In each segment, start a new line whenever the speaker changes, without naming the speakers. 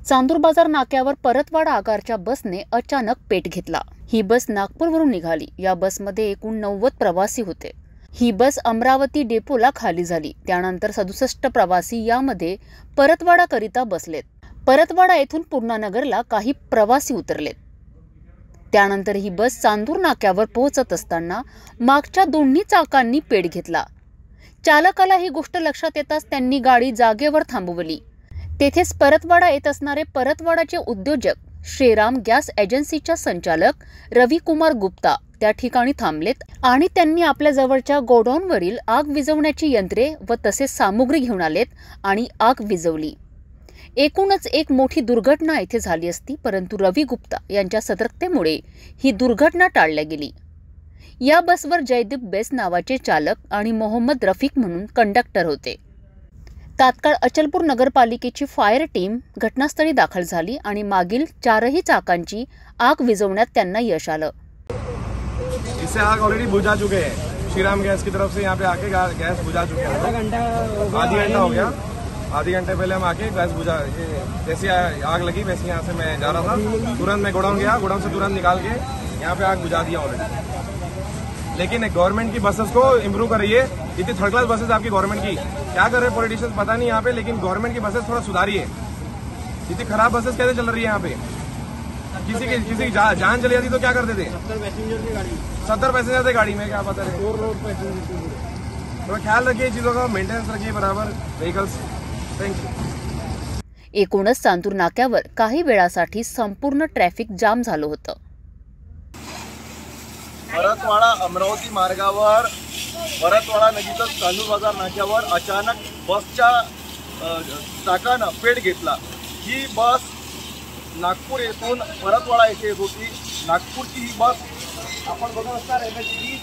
चांदूर बाजार नाक्यावर परतवाडा आगारच्या बसने अचानक पेट घेतला। ही बस नागपूरवरून निघाली। या बसमध्ये एकूण 90 प्रवासी होते। ही बस अमरावती डेपोला खाली झाली। त्यानंतर 67 प्रवासी यामध्ये परतवाडा करिता बसलेत। परतवाडा येथून पूर्णानगरला काही प्रवासी उतरलेत। त्यानंतर ही बस चांदूर नाक्यावर पोहोचत असताना मागच्या दोन्ही चाकांनी पेट घेतला। चालकाला ही गोष्ट लक्षात येताच त्यांनी गाडी जागेवर थांबवली। तेथेच परतवाडा येत असणारे परतवाडाचे उद्योजक श्रीराम गॅस एजन्सीच्या संचालक रविकुमार गुप्ता त्या ठिकाणी थांबलेत आणि त्यांनी आपल्या जवळच्या गोडाऊनवरील आग विझवण्याची यंत्रे व तसेच सामुग्री घेऊन आलेत आणि आग विझवली। एकूणच एक मोठी दुर्घटना येथे झाली असती, परंतु रवी गुप्ता यांच्या सतर्कतेमुळे ही दुर्घटना टाळली गेली। या बसवर जयदीप बेस नावाचे चालक आणि मोहम्मद रफिक म्हणून कंडक्टर होते। तात्काळ अचलपूर नगरपालिकेची फायर टीम घटनास्थळी दाखल झाली आणि मागील 4ही चाकांची आग विझवण्यात त्यांना यश आलं।
इससे आग ऑलरेडी बुझा चुके हैं। श्रीराम गैस की तरफ से यहाँ पे आके गैस बुझा चुके हैं। आधी घंटा हो गया। आधे घंटे पहले हम आके गैस बुझा, जैसे आग लगी वैसे यहाँ से मैं जा रहा था, तुरंत मैं गोडाउन गया, गोडाउन से तुरंत निकाल के यहाँ पे आग बुझा दिया ऑलरेडी। लेकिन गवर्नमेंट की बसेस को इम्प्रूव करिए। इतनी थर्ड क्लास बसेस आपकी गवर्नमेंट की, क्या कर रहे पॉलिटिशियंस पता नहीं यहाँ पे, लेकिन गवर्नमेंट की बसेस थोड़ा सुधारिए। इतनी खराब बसेस कैसे चल रही है यहाँ पे? किसी की जान चली जाती तो क्या करते थे? 70 पैसेंजर थे गाड़ी में, क्या पता है। थोड़ा ख्याल रखिए चीजों का, मेंटेनेंस रखिए बराबर व्हीकल्स। Thank you.
एकूणच चांदूर नाक्यावर काही वेळासाठी संपूर्ण ट्रॅफिक जाम झालं होतं।
परतवाडा अमरावती मार्गावर परतवाडा नजीकच चांदूर बाजार नाक्यावर अचानक बसच्या चाकानं पेट घेतला। ही बस नागपूर येथून परतवाडा येथे येत होती। नागपूरची ही बस आपण बघत असणार ही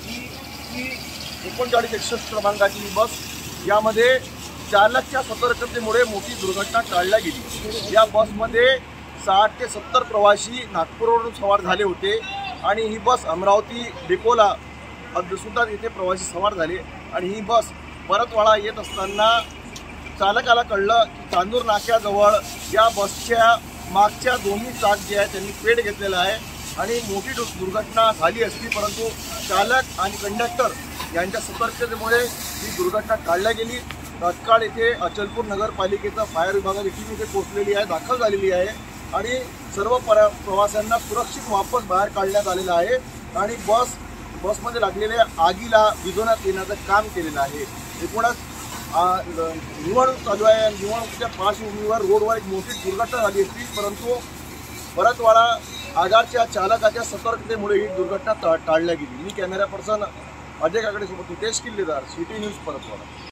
3961 क्रमांकाची ही बस, यामध्ये चालकाच्या सतर्कतेमुळे मोठी दुर्घटना टाळली गेली। या बसमध्ये 60 ते 70 प्रवासी नागपूरवरून सवार झाले होते आणि ही बस अमरावती डेपोला सुद्धा येथे प्रवासी सवार झाले आणि ही बस परतवाडा येत असताना चालकाला कळलं की चांदूर नाक्याजवळ या बसच्या मागच्या दोन्ही चाक जे आहे त्यांनी पेट घेतलेला आहे आणि मोठी दुर्घटना झाली असती, परंतु चालक आणि कंडक्टर यांच्या सतर्कतेमुळे ही दुर्घटना टाळली गेली। तात्काळ येथे अचलपूर नगरपालिकेचा फायर विभागाची टीम इथे पोहोचलेली आहे, दाखल झालेली आहे आणि सर्व प्रवाशांना सुरक्षित वापस बाहेर काढण्यात आलेलं आहे आणि बसमध्ये लागलेल्या आगीला विझवण्यात येण्याचं काम केलेलं आहे। एकूणच निवडणूक चालू आहे। निवडणुकीच्या पार्श्वभूमीवर रोडवर एक मोठी दुर्घटना झाली असती, परंतु परतवाडा आगारच्या चालकाच्या सतर्कतेमुळे ही दुर्घटना टाळली गेली। मी कॅमेरा पर्सन अजय काकडेसोबत नितेश किल्लेदार, सिटी न्यूज परतवाडा।